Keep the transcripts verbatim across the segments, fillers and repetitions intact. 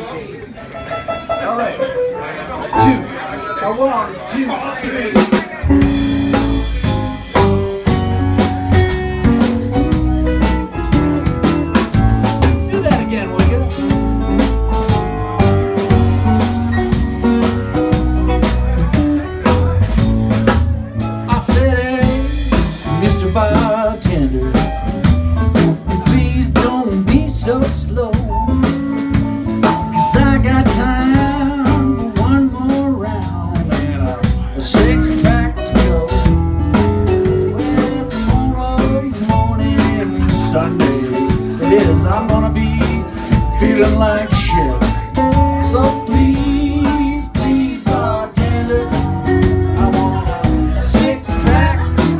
All right. Two. A one, two, three. Bartender, please don't be so slow, 'cause I got time for one more round and a six pack to go. Well, tomorrow morning, Sunday it is, I'm gonna be feeling like shit. So please, please, bartender, I want a six pack.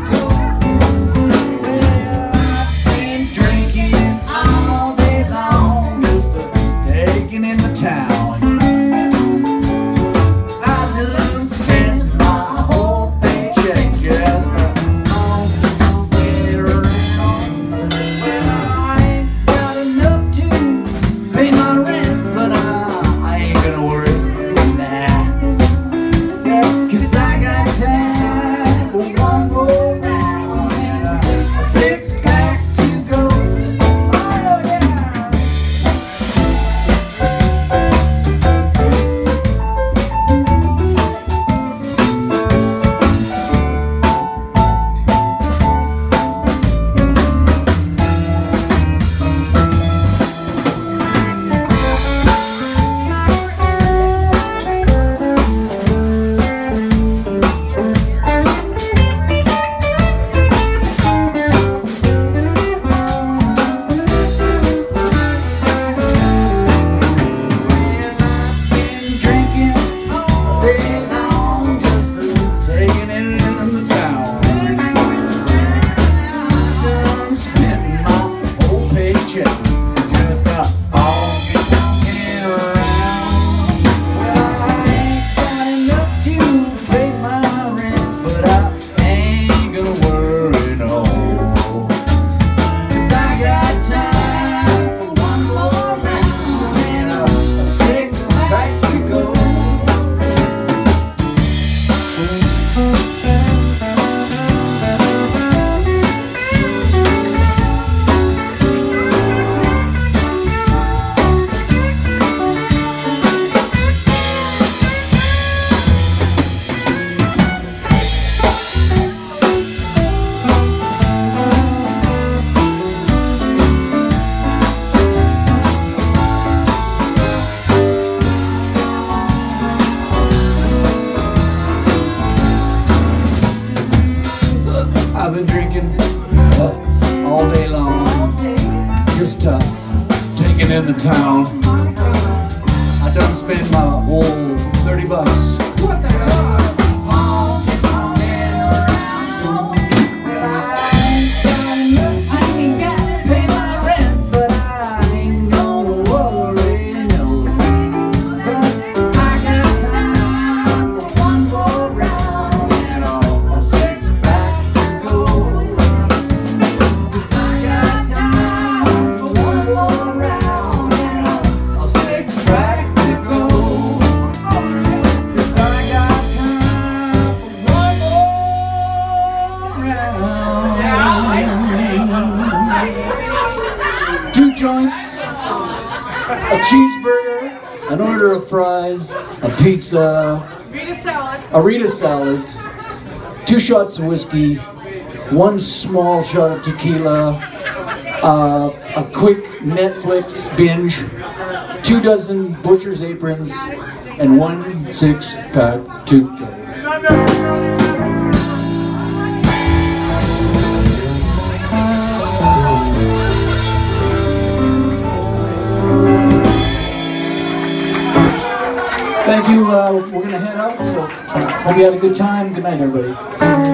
I've been drinking uh, all day long, just uh, taking in the town. I done spent my whole thirty bucks. What the hell? Two joints, a cheeseburger, an order of fries, a pizza, Rita salad, a Rita salad, two shots of whiskey, one small shot of tequila, uh, a quick Netflix binge, two dozen butcher's aprons, and one six-pack toothache. Thank you. Uh, we're going to head out, so hope you had a good time. Good night, everybody.